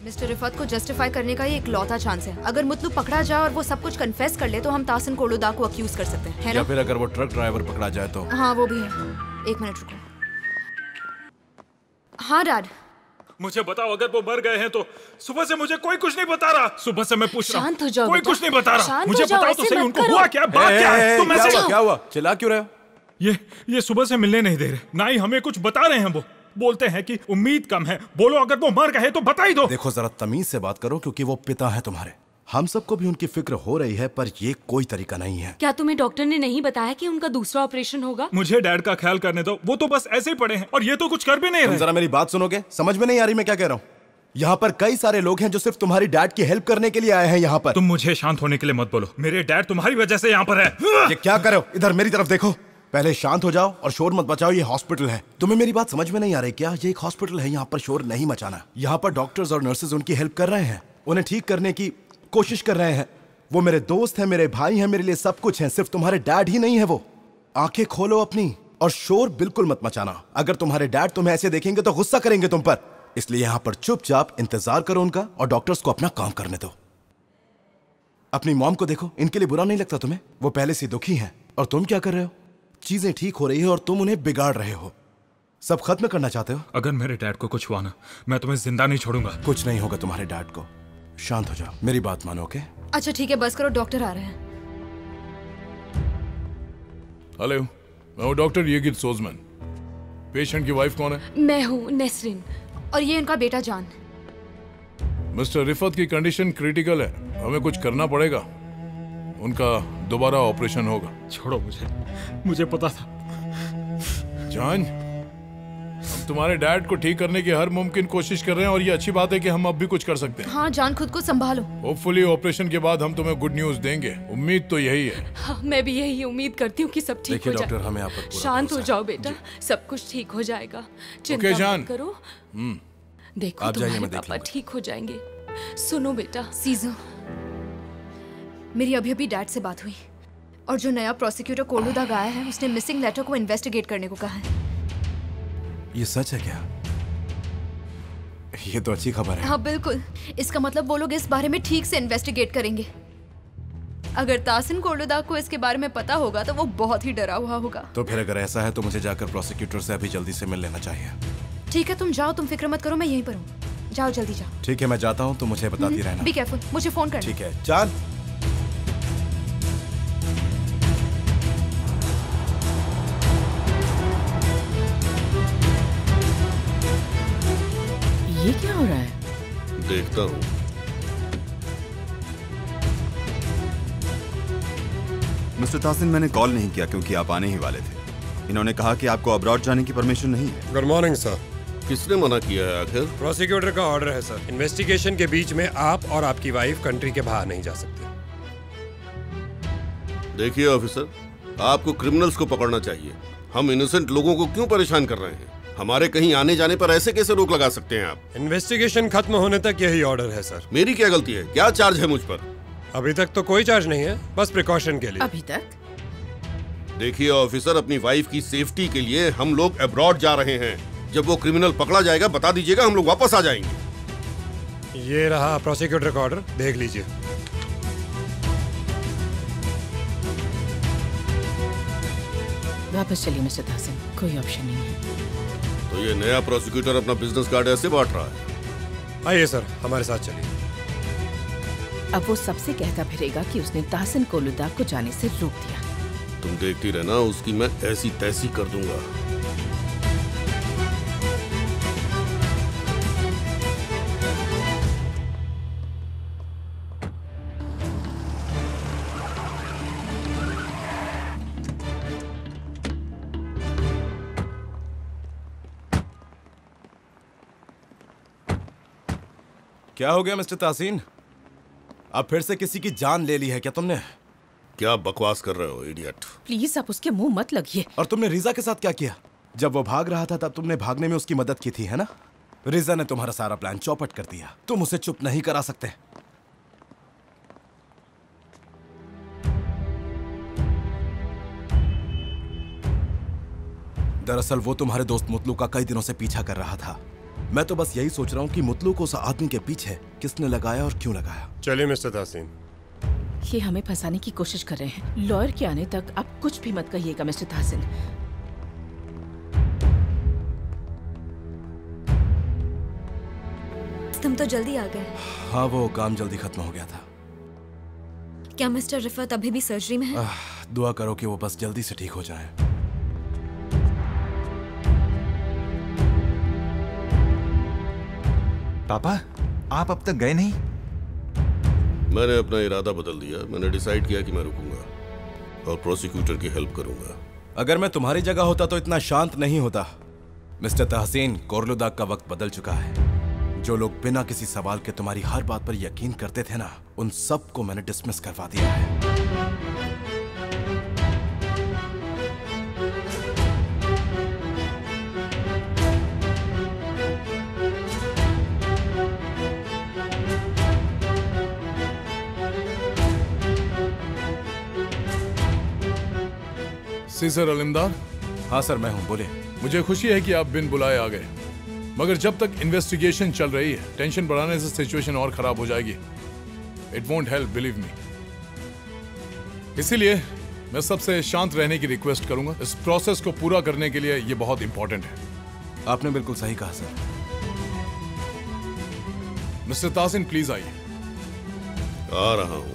Mister Rifat को justify करने का ये इकलौता चांस है। अगर मुतलू पकड़ा जाए और वो सब कुछ कन्फेस कर ले तो हम तासिन कोलुदा को अक्यूज कर सकते हैं, है ना? या फिर अगर वो ट्रक ड्राइवर पकड़ा जाए तो? हाँ वो भी है। एक मिनट रुको। हाँ डैड। मुझे बताओ, अगर वो मर गए हैं तो सुबह से मुझे कोई कुछ नहीं बता रहा। सुबह से मैं पूछ रहा हूँ, शांत हो जाओ कोई बेटा। कुछ नहीं बता रहा। शांत मुझे हो जाओ, बताओ तो ऐसे सही, मत उनको करो। हुआ क्या, बात क्या है? तुम ऐसे क्या हुआ? चिल्ला क्यों रहे हो? ये सुबह से मिलने नहीं दे रहे, ना ही हमें कुछ बता रहे हैं। वो बोलते हैं कि उम्मीद कम है। बोलो, अगर वो मर गए तो बता ही दो। देखो जरा तमीज से बात करो, क्योंकि वो पिता है तुम्हारे। हम सबको भी उनकी फिक्र हो रही है, पर ये कोई तरीका नहीं है। क्या तुम्हें डॉक्टर ने नहीं बताया कि उनका दूसरा ऑपरेशन होगा? मुझे डैड का ख्याल करने दो, वो तो बस ऐसे ही पड़े हैं और ये तो कुछ कर भी नहीं तुम रहे। जरा मेरी बात सुनोगे? समझ में नहीं आ रही मैं क्या कह रहा हूँ? यहाँ पर कई सारे लोग हैं जो सिर्फ तुम्हारी डैड की हेल्प करने के लिए आए हैं यहाँ पर। तुम मुझे शांत होने के लिए मत बोलो। मेरे डैड तुम्हारी वजह से यहाँ पर है। ये क्या करो? इधर मेरी तरफ देखो। पहले शांत हो जाओ और शोर मत मचाओ। ये हॉस्पिटल है। तुम्हें मेरी बात समझ में नहीं आ रही क्या? ये एक हॉस्पिटल है, यहाँ पर शोर नहीं मचाना। यहाँ पर डॉक्टर्स और नर्सेज उनकी हेल्प कर रहे हैं, उन्हें ठीक करने की कोशिश कर रहे हैं। वो मेरे दोस्त हैं, मेरे भाई हैं, मेरे लिए सब कुछ हैं। सिर्फ तुम्हारे डैड ही नहीं है वो। आंखें खोलो अपनी और शोर बिल्कुल मत मचाना। अगर तुम्हारे डैड तुम्हें ऐसे देखेंगे तो गुस्सा करेंगे तुम पर। इसलिए यहाँ पर चुपचाप इंतजार करो उनका और डॉक्टर्स को अपना काम करने दो। अपनी मॉम को देखो, इनके लिए बुरा नहीं लगता तुम्हें? वो पहले से दुखी हैं और तुम क्या कर रहे हो? चीजें ठीक हो रही है और तुम उन्हें बिगाड़ रहे हो। सब खत्म करना चाहते हो? अगर मेरे डैड को कुछ हुआ ना, मैं तुम्हें जिंदा नहीं छोड़ूंगा। कुछ नहीं होगा तुम्हारे डैड को। शांत हो जाओ, मेरी बात मानो। ओके? अच्छा ठीक है, बस करो, डॉक्टर आ रहे हैं। हेलो, मैं हूँ डॉक्टर येगिद सोजमैन। पेशेंट की वाइफ कौन है? मैं हूँ नेसरिन। और ये उनका बेटा जान। मिस्टर रिफत की कंडीशन क्रिटिकल है, हमें कुछ करना पड़ेगा। उनका दोबारा ऑपरेशन होगा। छोड़ो मुझे पता था। जान, हम तुम्हारे डैड को ठीक करने की हर मुमकिन कोशिश कर रहे हैं और ये अच्छी बात है कि हम अब भी कुछ कर सकते हैं। हाँ जान, खुद को संभालो। होपफुली ऑपरेशन के बाद हम तुम्हें गुड न्यूज देंगे। उम्मीद तो यही है। हाँ, मैं भी यही उम्मीद करती हूँ कि सब ठीक हो जाए। डॉक्टर, हमें आप पर पूरा शांत हो भरोसा जाओ बेटा, सब कुछ ठीक हो जाएगा। चिंता मत करो। देखो आप जाइए, तुम्हारे मैं देख पापा लूंगा। ठीक हो जाएंगे। सुनो बेटा, सीजर, मेरी अभी अभी डैड से बात हुई और जो नया प्रोसिक्यूटर कोलुदा आया है उसने मिसिंग लेटर को इन्वेस्टिगेट करने को कहा है। ये सच है क्या? ये तो अच्छी खबर है। हाँ बिल्कुल, इसका मतलब वो लोग इस बारे में ठीक से इन्वेस्टिगेट करेंगे। अगर तासिन कोलुदा को इसके बारे में पता होगा तो वो बहुत ही डरा हुआ होगा। तो फिर अगर ऐसा है तो मुझे जाकर प्रोसिक्यूटर से अभी जल्दी से मिल लेना चाहिए। ठीक है, तुम जाओ, तुम फिक्र मत करो, मैं यहीं पर हूँ। जाओ जल्दी जाओ। ठीक है, मैं जाता हूँ, तो मुझे बताती रहना। बी केयरफुल, मुझे फोन करना। ठीक है जान। ये क्या हो रहा है? देखता हूँ। मिस्टर तासिन, मैंने कॉल नहीं किया क्योंकि आप आने ही वाले थे। इन्होंने कहा कि आपको अब्रॉड जाने की परमिशन नहीं है। Good morning sir. किसने मना किया है आखिर? प्रोसिक्यूटर का ऑर्डर है सर। इन्वेस्टिगेशन के बीच में आप और आपकी वाइफ कंट्री के बाहर नहीं जा सकते। देखिए ऑफिसर, आपको क्रिमिनल्स को पकड़ना चाहिए। हम इनोसेंट लोगों को क्यों परेशान कर रहे हैं? हमारे कहीं आने जाने पर ऐसे कैसे रोक लगा सकते हैं आप? इन्वेस्टिगेशन खत्म होने तक यही ऑर्डर है सर। मेरी क्या गलती है? क्या चार्ज है मुझ पर? अभी तक तो कोई चार्ज नहीं है, बस प्रिकॉशन के लिए। अभी तक? देखिए ऑफिसर, अपनी वाइफ की सेफ्टी के लिए हम लोग अब्रॉड जा रहे हैं। जब वो क्रिमिनल पकड़ा जाएगा बता दीजिएगा, हम लोग वापस आ जाएंगे। ये रहा प्रोसिक्यूटर का ऑर्डर, देख लीजिए। वापस चलिए मिस्टर तासिन, कोई ऑप्शन नहीं है। तो ये नया प्रोसिक्यूटर अपना बिजनेस कार्ड ऐसे बांट रहा है? आइए सर, हमारे साथ चलिए। अब वो सबसे कहता फिरेगा कि उसने तासिन कोलुदा को जाने से रोक दिया। तुम देखती रहना, उसकी मैं ऐसी तैसी कर दूंगा। क्या हो गया मिस्टर तासीन? अब फिर से किसी की जान ले ली है क्या तुमने? क्या बकवास कर रहे हो इडियट? प्लीज आप उसके मुंह मत लगिए। और तुमने रिजा के साथ क्या किया? जब वो भाग रहा था तब तुमने भागने में उसकी मदद की थी, है ना? रिजा ने तुम्हारा सारा प्लान चौपट कर दिया। तुम उसे चुप नहीं करा सकते। दरअसल वो तुम्हारे दोस्त मुतलू का कई दिनों से पीछा कर रहा था। मैं तो बस यही सोच रहा हूँ कि मुतलू को उस आदमी के पीछे किसने लगाया और क्यों लगाया। चलिए मिस्टर तासीन। ये हमें फंसाने की कोशिश कर रहे हैं। लॉयर के आने तक आप कुछ भी मत कहिएगा मिस्टर ताहसिन। तुम तो जल्दी आ गए। हाँ, वो काम जल्दी खत्म हो गया था। क्या मिस्टर रिफत अभी भी सर्जरी में है? दुआ करो कि वो बस जल्दी से ठीक हो जाए। पापा, आप अब तक गए नहीं? मैंने अपना इरादा बदल दिया। मैंने डिसाइड किया कि मैं रुकूंगा और प्रोसिक्यूटर की हेल्प करूंगा। अगर मैं तुम्हारी जगह होता तो इतना शांत नहीं होता। मिस्टर तहसीन, कोरलुदाग का वक्त बदल चुका है। जो लोग बिना किसी सवाल के तुम्हारी हर बात पर यकीन करते थे ना, उन सबको मैंने डिसमिस करवा दिया है। Cesur Alemdar. हाँ सर, मैं हूँ, बोले। मुझे खुशी है कि आप बिन बुलाए आ गए, मगर जब तक इन्वेस्टिगेशन चल रही है, टेंशन बढ़ाने से सिचुएशन और खराब हो जाएगी। It won't help, believe me. इसीलिए मैं सबसे शांत रहने की रिक्वेस्ट करूंगा। इस प्रोसेस को पूरा करने के लिए ये बहुत इंपॉर्टेंट है। आपने बिल्कुल सही कहा सर। मिस्टर तासिन, प्लीज आइए। आ रहा हूं।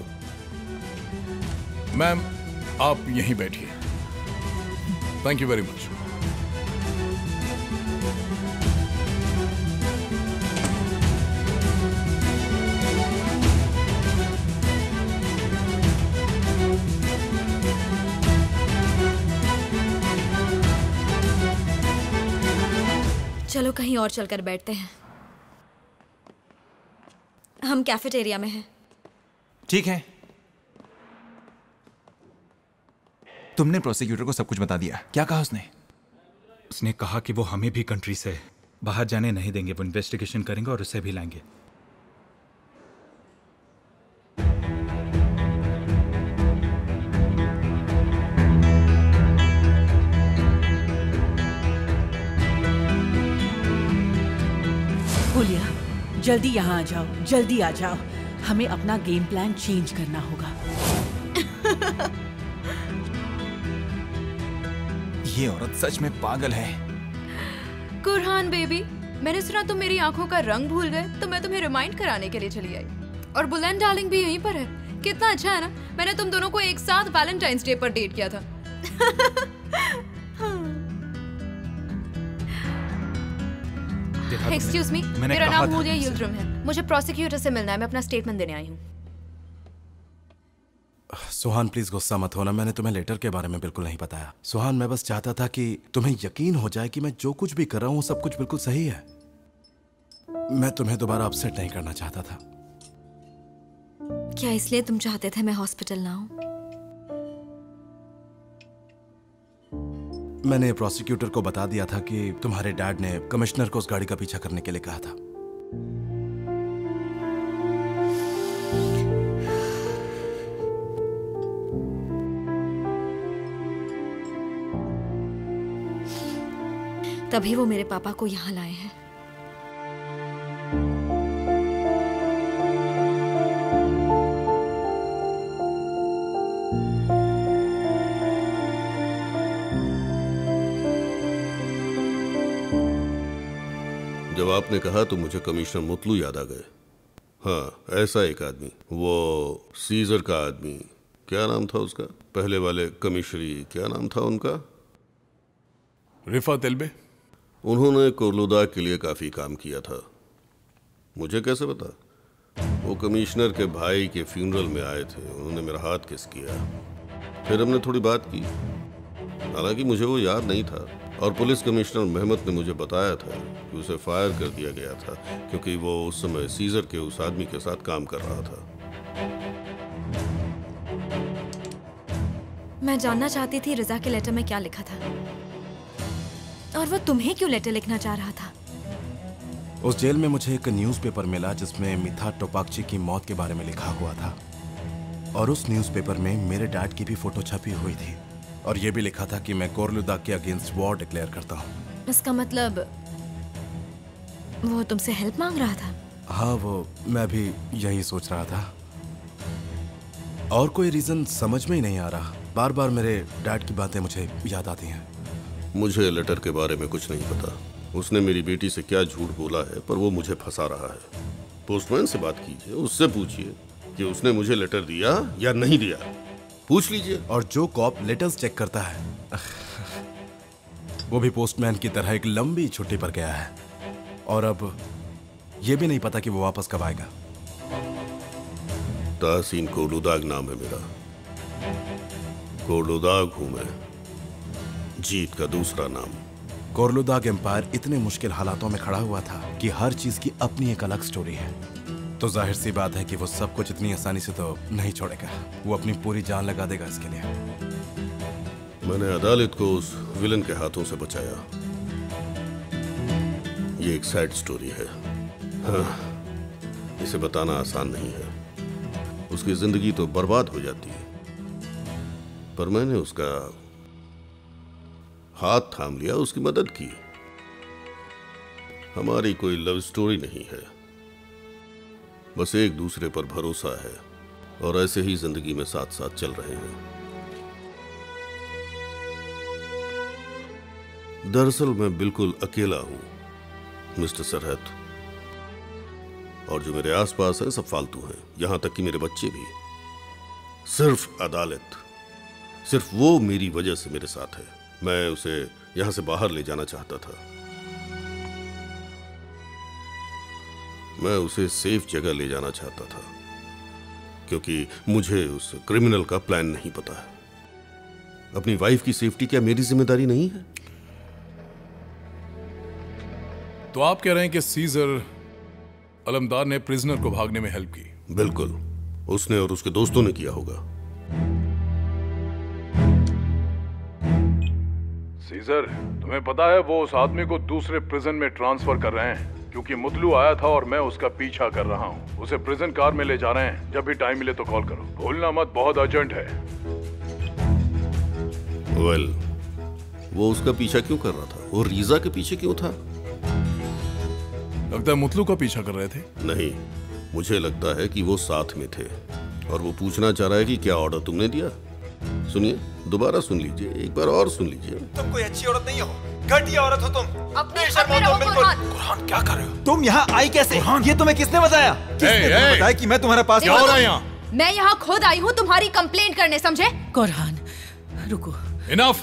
मैम, आप यहीं बैठिए। Thank you very much. चलो कहीं और चलकर बैठते हैं। हम कैफेटेरिया में हैं। ठीक है। तुमने प्रोसिक्यूटर को सब कुछ बता दिया? क्या कहा उसने? उसने कहा कि वो हमें भी कंट्री से बाहर जाने नहीं देंगे। वो इन्वेस्टिगेशन करेंगे और उसे भी लाएंगे। हुलिया, जल्दी यहाँ आ जाओ, जल्दी आ जाओ। हमें अपना गेम प्लान चेंज करना होगा। ये औरत सच में पागल है। कुरहान बेबी, मैंने सुना तुम मेरी आंखों का रंग भूल गए, तो मैं तुम्हें रिमाइंड कराने के लिए चली आई। और बुलंद डार्लिंग भी यहीं पर है। कितना अच्छा है ना, मैंने तुम दोनों को एक साथ वैलेंटाइंस डे पर डेट किया था। एक्सक्यूज मी, मेरा नाम हुलिया यिल्डिरिम है। मुझे प्रोसिक्यूटर से मिलना है। मैं अपना स्टेटमेंट देने आई हूँ। सुहान, प्लीज गुस्सा मत होना। मैंने तुम्हें लेटर के बारे में बिल्कुल नहीं बताया। सुहान, मैं बस चाहता था कि तुम्हें यकीन हो जाए कि मैं जो कुछ भी कर रहा हूँ सब कुछ बिल्कुल सही है। मैं तुम्हें दोबारा अपसेट नहीं करना चाहता था। क्या इसलिए तुम चाहते थे मैं हॉस्पिटल ना आऊं? मैंने प्रोसिक्यूटर को बता दिया था कि तुम्हारे डैड ने कमिश्नर को उस गाड़ी का पीछा करने के लिए कहा था। तभी वो मेरे पापा को यहाँ लाए हैं। जब आपने कहा तो मुझे कमिश्नर मुतलू याद आ गए। हाँ, ऐसा एक आदमी, वो सीजर का आदमी, क्या नाम था उसका? पहले वाले कमिश्नरी, क्या नाम था उनका? रिफत एल्बे। उन्होंने कोरलुदाग के लिए काफी काम किया था। मुझे कैसे पता? वो कमिश्नर के भाई के फ्यूनरल में आए थे। उन्होंने मेरा हाथ किस किया। फिर हमने थोड़ी बात की। हालांकि मुझे वो याद नहीं था। और पुलिस कमिश्नर मेहमत ने मुझे बताया था कि उसे फायर कर दिया गया था क्योंकि वो उस समय सीजर के उस आदमी के साथ काम कर रहा था। मैं जानना चाहती थी रिजा के लेटर में क्या लिखा था, और वो तुम्हें क्यों लेटर लिखना चाह रहा था? उस जेल में मुझे एक न्यूज़पेपर मिला जिसमें मिथा टोपाकची की मौत के बारे में लिखा हुआ था। और उस न्यूज़पेपर में मेरे डैड की भी फोटो छपी हुई थी। और ये भी लिखा था कि मैं कोरलुदाग के अगेंस्ट वॉर डिक्लेयर करता हूँ। इसका मतलब वो तुमसे हेल्प मांग रहा था? हाँ, वो मैं भी यही सोच रहा था। और कोई रीजन समझ में ही नहीं आ रहा। बार बार मेरे डैड की बातें मुझे याद आती हैं। मुझे लेटर के बारे में कुछ नहीं पता। उसने मेरी बेटी से क्या झूठ बोला है, पर वो मुझे फंसा रहा है। पोस्टमैन से बात कीजिए, उससे पूछिए कि उसने मुझे लेटर दिया या नहीं दिया। पूछ लीजिए। और जो कॉप लेटर्स चेक करता है वो भी पोस्टमैन की तरह एक लंबी छुट्टी पर गया है, और अब ये भी नहीं पता कि वो वापस कब आएगा। ताहसीन कोलुदाग नाम है मेरा। कोलुदाग हूं मैं, जीत का दूसरा नाम। कोरलुदाग एम्पायर इतने मुश्किल हालातों में खड़ा हुआ था कि हर चीज की अपनी एक अलग स्टोरी है। तो जाहिर सी बात है कि वो सब कुछ इतनी आसानी से तो नहीं छोड़ेगा। वो अपनी पूरी जान लगा देगा इसके लिए। मैंने अदालत को उस विलन के हाथों से बचाया। ये एक सैड स्टोरी है। हाँ, इसे बताना आसान नहीं है। उसकी जिंदगी तो बर्बाद हो जाती है, पर मैंने उसका हाथ थाम लिया, उसकी मदद की। हमारी कोई लव स्टोरी नहीं है, बस एक दूसरे पर भरोसा है, और ऐसे ही जिंदगी में साथ साथ चल रहे हैं। दरअसल मैं बिल्कुल अकेला हूं मिस्टर सरहद, और जो मेरे आसपास है सब फालतू हैं, यहां तक कि मेरे बच्चे भी। सिर्फ अदालत, सिर्फ वो मेरी वजह से मेरे साथ है। मैं उसे यहां से बाहर ले जाना चाहता था। मैं उसे सेफ जगह ले जाना चाहता था, क्योंकि मुझे उस क्रिमिनल का प्लान नहीं पता है। अपनी वाइफ की सेफ्टी क्या मेरी जिम्मेदारी नहीं है? तो आप कह रहे हैं कि सीजर अलमदार ने प्रिजनर को भागने में हेल्प की? बिल्कुल, उसने और उसके दोस्तों ने किया होगा। सीजर, तुम्हें पता है वो उस आदमी को दूसरे प्रिजन में ट्रांसफर कर रहे हैं, क्योंकि मुतलू आया था और मैं उसका पीछा कर रहा हूँ। उसे प्रिजन कार में ले जा रहे हैं। जब भी टाइम मिले तो कॉल करो। भूलना मत, बहुत अर्जेंट है। वेल, वो उसका पीछा क्यों कर रहा था? वो रीजा के पीछे क्यों था? लगता है मुतलू का पीछा कर रहे थे। नहीं, मुझे लगता है कि वो साथ में थे, और वो पूछना चाह रहा है कि क्या ऑर्डर तुमने दिया। सुनिए, दोबारा सुन लीजिए, एक बार और सुन लीजिए। तुम कोई अच्छी औरत नहीं हो, घटिया औरत हो तुम। अपने शर्म हो तुम, बिल्कुल। कुरहान, क्या कर रहे हो तुम? यहाँ आई कैसे? ये तुम्हें किसने बताया? किसने तुम्हें बताया कि मैं तुम्हारे पास क्या हो रहा है यहाँ? मैं यहाँ खुद आई हूँ तुम्हारी कंप्लेंट करने, समझे? कुरहान, रुको। इनफ।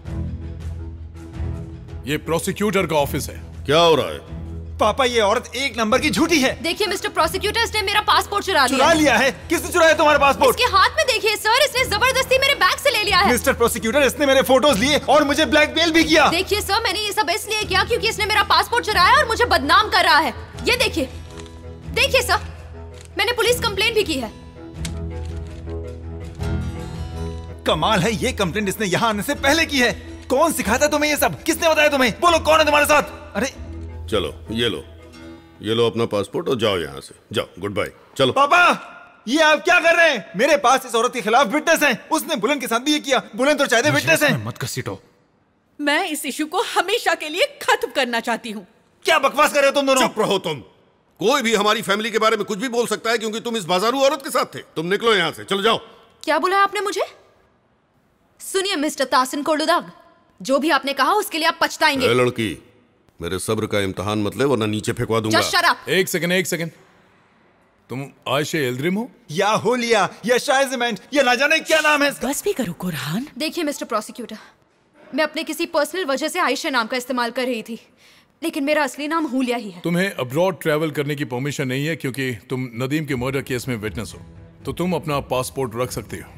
ये प्रोसिक्यूटर का ऑफिस है। क्या हो रहा है? पापा, ये औरत एक नंबर की झूठी है। देखिए मिस्टर प्रोसिक्यूटर, इसने मेरा पासपोर्ट चुरा लिया है। किसने चुराया तुम्हारा पासपोर्ट? इसके हाथ में देखिए सर, इसने जबरदस्ती मेरे बैग से ले लिया है। मिस्टर प्रोसिक्यूटर, इसने मेरे फोटोज लिए और मुझे ब्लैकमेल भी किया। देखिए सर, मैंने ये सब इसलिए किया क्योंकि इसने मेरा पासपोर्ट चुराया और मुझे बदनाम कर रहा है। ये देखिए, देखिए सर, मैंने पुलिस कंप्लेंट भी की है। कमाल है, ये कंप्लेंट इसने यहाँ आने से पहले की है। कौन सिखाता तुम्हें ये सब? किसने बताया तुम्हें? बोलो, कौन है तुम्हारे साथ? अरे चलो, ये लो अपना पासपोर्ट और जाओ यहाँ से। जाओ, गुड बाय। चलो। पापा, ये आप क्या कर रहे हैं? मेरे पास इस औरत के खिलाफ विटनेस हैं। उसने बुलंद के साथ भी ये किया। बुलंद तो चाहते विटनेस हैं। मत घसीटो। मैं इस इशू को हमेशा के लिए खत्म करना चाहती हूँ। क्या बकवास कर रहे हो तुम दोनों? चुप रहो तुम। कोई भी हमारी फैमिली के बारे में कुछ भी बोल सकता है, क्योंकि तुम इस बाजारू औरत के साथ थे। तुम निकलो यहाँ से, चलो जाओ। क्या बोला आपने मुझे? सुनिए मिस्टर ताहसीन कोलुदाग, जो भी आपने कहा उसके लिए आप पछताएंगे। लड़की, मेरे सब्र का इम्तिहान मत ले, वरना नीचे फेंकवा दूंगा। Just shut up। एक सेकंड। तुम आयशे एल्द्रिम हो? या होलिया, या शाइजमेंट, या ना जाने क्या नाम है। बस भी करो कुरहान। देखिए मिस्टर प्रोसिक्यूटर, मैं अपने किसी पर्सनल वजह से आयशा नाम का इस्तेमाल कर रही थी, लेकिन मेरा असली नाम हुलिया ही है। तुम्हें अब्रॉड ट्रैवल करने की परमिशन नहीं है, क्योंकि तुम नदीम के मर्डर केस में विटनेस हो। तो तुम अपना पासपोर्ट रख सकते हो।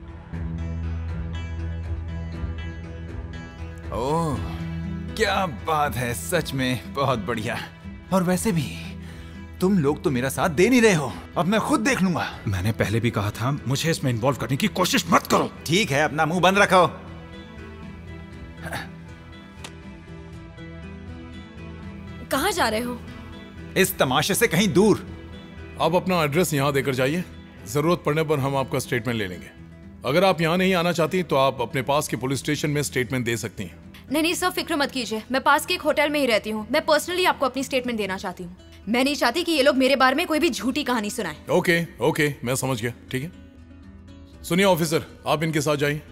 ओह, क्या बात है, सच में बहुत बढ़िया। और वैसे भी तुम लोग तो मेरा साथ दे नहीं रहे हो। अब मैं खुद देख लूंगा। मैंने पहले भी कहा था, मुझे इसमें इन्वॉल्व करने की कोशिश मत करो। ठीक है, अपना मुंह बंद रखो। कहाँ जा रहे हो? इस तमाशे से कहीं दूर। आप अपना एड्रेस यहाँ देकर जाइए। जरूरत पड़ने पर हम आपका स्टेटमेंट ले लेंगे। अगर आप यहाँ नहीं आना चाहती तो आप अपने पास के पुलिस स्टेशन में स्टेटमेंट दे सकती हैं। नहीं सर, फिक्र मत कीजिए, मैं पास के एक होटल में ही रहती हूँ। मैं पर्सनली आपको अपनी स्टेटमेंट देना चाहती हूँ। मैं नहीं चाहती कि ये लोग मेरे बारे में कोई भी झूठी कहानी सुनाएं। ओके, मैं समझ गया, ठीक है। सुनिए ऑफिसर, आप इनके साथ जाइए।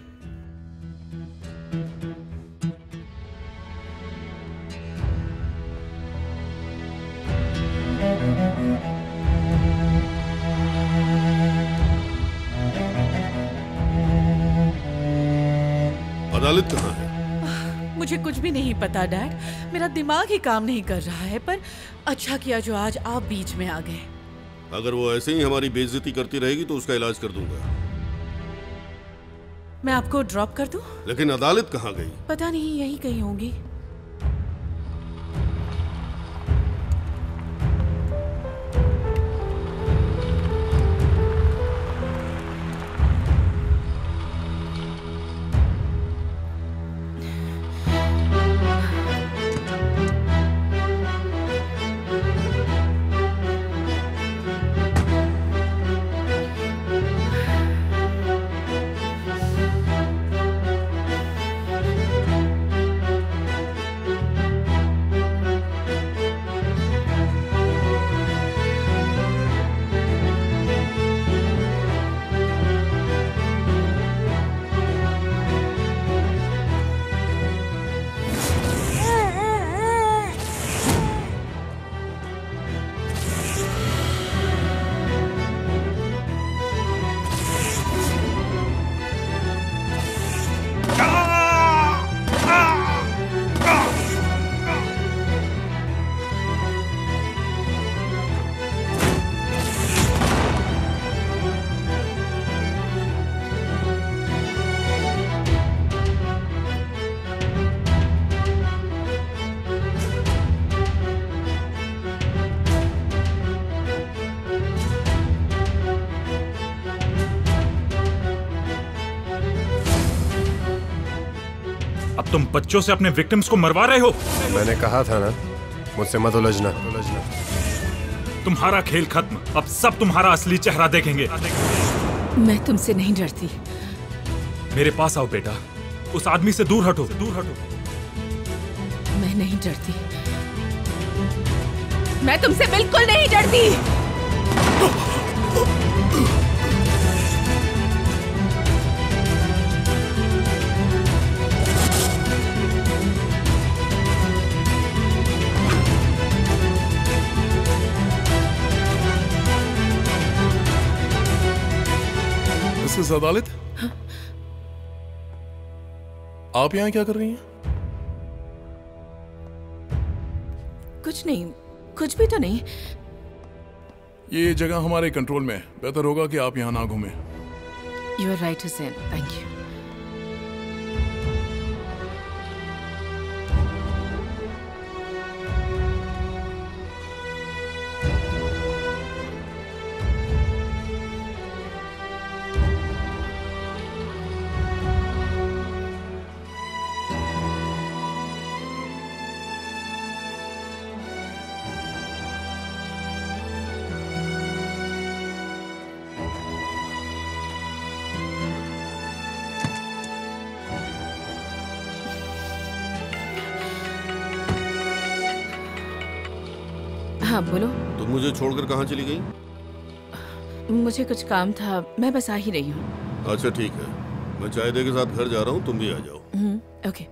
अदालत कहाँ है? मुझे कुछ भी नहीं पता डैड, मेरा दिमाग ही काम नहीं कर रहा है। पर अच्छा किया जो आज आप बीच में आ गए। अगर वो ऐसे ही हमारी बेइज्जती करती रहेगी तो उसका इलाज कर दूंगा। मैं आपको ड्रॉप कर दूं? लेकिन अदालत कहाँ गई? पता नहीं, यही कहीं होंगी। तुम बच्चों से अपने विक्टिम्स को मरवा रहे हो। मैंने कहा था ना, मुझसे मत उलझना। तुम्हारा खेल खत्म, अब सब तुम्हारा असली चेहरा देखेंगे। मैं तुमसे नहीं डरती। मेरे पास आओ बेटा, उस आदमी से दूर हटो, दूर हटो। मैं नहीं डरती, मैं तुमसे बिल्कुल नहीं डरती। मिसेस अदालत, आप यहाँ क्या कर रही हैं? कुछ नहीं, कुछ भी तो नहीं। ये जगह हमारे कंट्रोल में है, बेहतर होगा कि आप यहाँ ना घूमें। You are right Hussain, thank you. हाँ बोलो। तुम मुझे छोड़कर कहाँ चली गई? मुझे कुछ काम था, मैं बस आ ही रही हूँ। अच्छा ठीक है, मैं चाय दे के साथ घर जा रहा हूँ, तुम भी आ जाओ। ओके।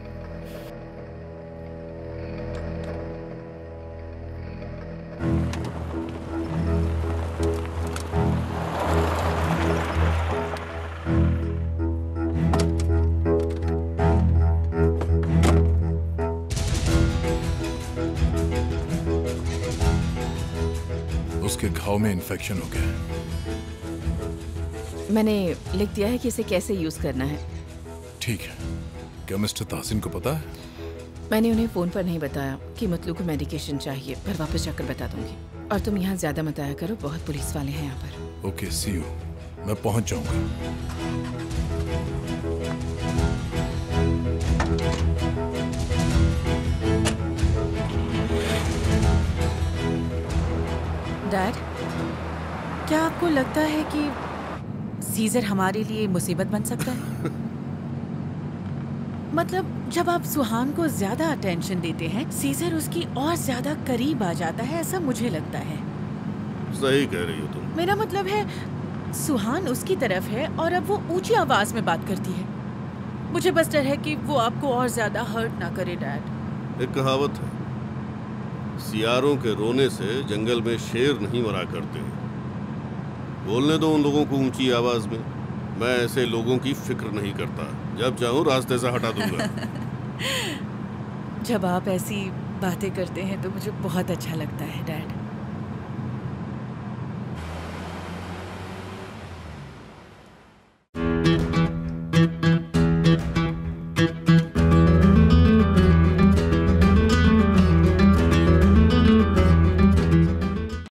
उसके घाव में इन्फेक्शन हो गया। मैंने लिख दिया है कि इसे कैसे यूज करना है। ठीक है। क्या मिस्टर ताहसिन को पता है? मैंने उन्हें फोन पर नहीं बताया कि मतलू को मेडिकेशन चाहिए, पर वापस जाकर बता दूंगी। और तुम यहाँ ज्यादा मत आया करो, बहुत पुलिस वाले हैं यहाँ पर। Okay, see you. मैं पहुंच जाऊंगा। डैड, क्या आपको लगता है कि सीजर हमारे लिए मुसीबत बन सकता है? मतलब जब आप सुहान को ज्यादा अटेंशन देते हैं, सीजर उसकी और ज्यादा करीब आ जाता है, ऐसा मुझे लगता है। सही कह रही हो तुम। मेरा मतलब है सुहान उसकी तरफ है और अब वो ऊंची आवाज में बात करती है। मुझे बस डर है कि वो आपको और ज्यादा हर्ट ना करे डैड। एक कहावत है, सियारों के रोने से जंगल में शेर नहीं मरा करते। बोलने दो उन लोगों को ऊंची आवाज में। मैं ऐसे लोगों की फिक्र नहीं करता, जब चाहूं रास्ते से हटा दूंगा। जब आप ऐसी बातें करते हैं तो मुझे बहुत अच्छा लगता है डैड।